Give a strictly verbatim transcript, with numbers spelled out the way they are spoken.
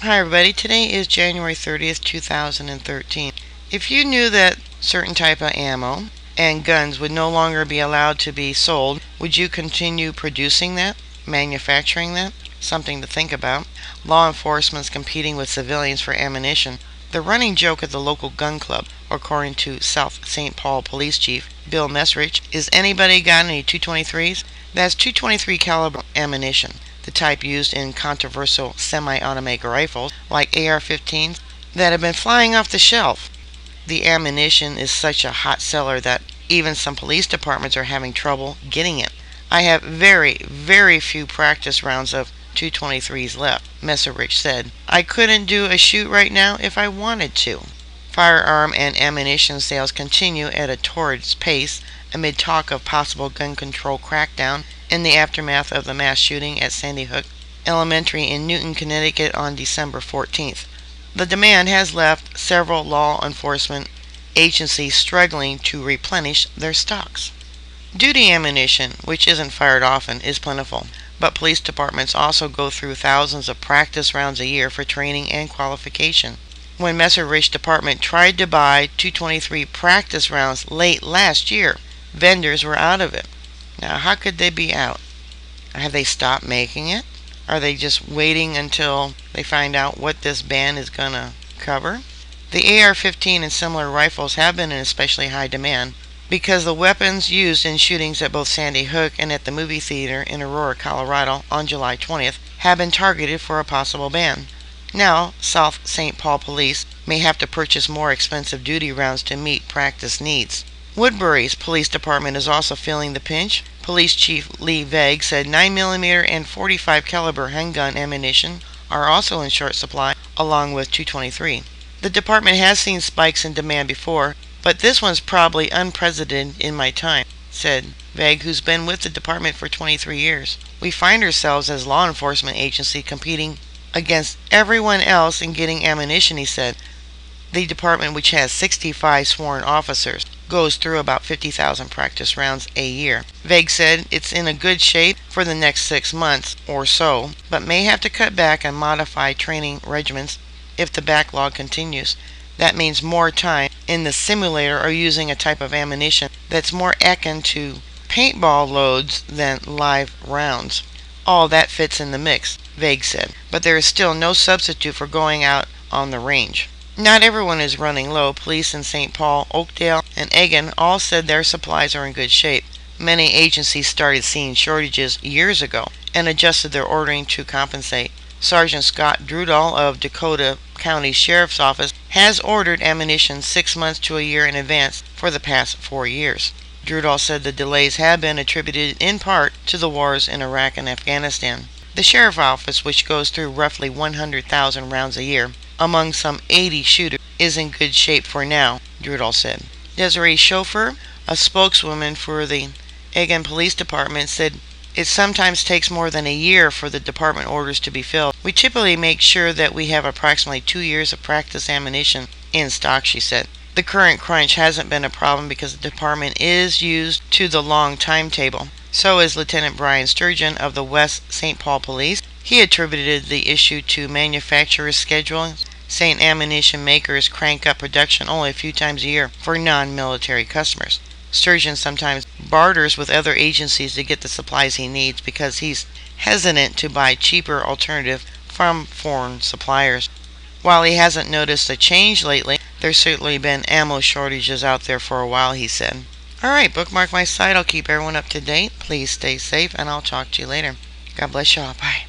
Hi everybody, today is January thirtieth, two thousand thirteen. If you knew that certain type of ammo and guns would no longer be allowed to be sold, would you continue producing that, manufacturing that? Something to think about. Law enforcement's competing with civilians for ammunition. The running joke at the local gun club, according to South Saint Paul Police Chief Bill Mesrich, is anybody got any two twenty-threes? That's two twenty-three caliber ammunition, the type used in controversial semi-automatic rifles like A R fifteens that have been flying off the shelf. The ammunition is such a hot seller that even some police departments are having trouble getting it. I have very, very few practice rounds of two twenty-threes left, Messerich said. I couldn't do a shoot right now if I wanted to. Firearm and ammunition sales continue at a torrid pace amid talk of possible gun control crackdown in the aftermath of the mass shooting at Sandy Hook Elementary in Newton, Connecticut on December fourteenth. The demand has left several law enforcement agencies struggling to replenish their stocks. Duty ammunition, which isn't fired often, is plentiful, but police departments also go through thousands of practice rounds a year for training and qualification. When Messerich Department tried to buy two twenty-three practice rounds late last year, vendors were out of it. Now, how could they be out? Have they stopped making it? Are they just waiting until they find out what this ban is going to cover? The A R fifteen and similar rifles have been in especially high demand because the weapons used in shootings at both Sandy Hook and at the movie theater in Aurora, Colorado on July twentieth have been targeted for a possible ban. Now, South Saint Paul Police may have to purchase more expensive duty rounds to meet practice needs. Woodbury's police department is also feeling the pinch. Police Chief Lee Vague said nine millimeter and forty-five caliber handgun ammunition are also in short supply, along with two twenty-three. The department has seen spikes in demand before, but this one's probably unprecedented in my time, said Vague, who's been with the department for twenty-three years. We find ourselves as law enforcement agency competing against everyone else in getting ammunition, he said. The department, which has sixty-five sworn officers, goes through about fifty thousand practice rounds a year. Vague said it's in a good shape for the next six months or so, but may have to cut back and modify training regimens if the backlog continues. That means more time in the simulator or using a type of ammunition that's more akin to paintball loads than live rounds. All that fits in the mix, Vague said, but there is still no substitute for going out on the range. Not everyone is running low. Police in Saint Paul, Oakdale, and Egan all said their supplies are in good shape. Many agencies started seeing shortages years ago and adjusted their ordering to compensate. Sergeant Scott Drudall of Dakota County Sheriff's Office has ordered ammunition six months to a year in advance for the past four years. Drudall said the delays have been attributed in part to the wars in Iraq and Afghanistan. The Sheriff's Office, which goes through roughly one hundred thousand rounds a year, among some eighty shooters, is in good shape for now, Drudall said. Desiree Chauffeur, a spokeswoman for the Egan Police Department, said it sometimes takes more than a year for the department orders to be filled. We typically make sure that we have approximately two years of practice ammunition in stock, she said. The current crunch hasn't been a problem because the department is used to the long timetable. So is Lieutenant Brian Sturgeon of the West Saint Paul Police. He attributed the issue to manufacturers' scheduling, saying ammunition makers crank up production only a few times a year for non-military customers. Sturgeon sometimes barters with other agencies to get the supplies he needs because he's hesitant to buy cheaper alternative from foreign suppliers. While he hasn't noticed a change lately, there's certainly been ammo shortages out there for a while, he said. Alright, bookmark my site. I'll keep everyone up to date. Please stay safe, and I'll talk to you later. God bless y'all. Bye.